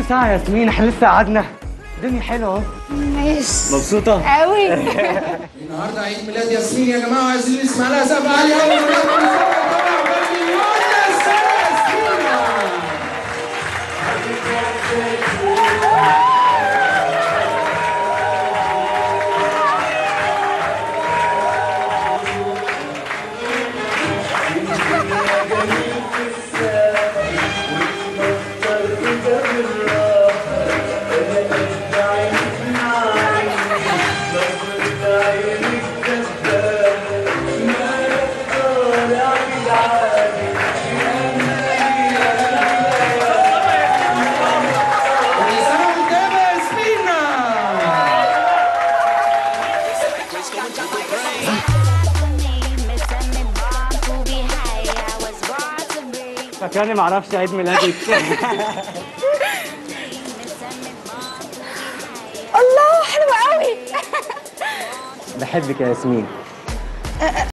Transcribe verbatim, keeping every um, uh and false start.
ساعة يا ياسمين، احنا لسه قعدنا. الدنيا حلوة اهو. ماشي. مبسوطة؟ قوي. النهارده عيد ميلاد ياسمين يا جماعة، وعايزين نسمع لها سقف عالي قوي. فاكراني معرفش عيد ميلادك. الله حلوة قوي. بحبك يا ياسمين.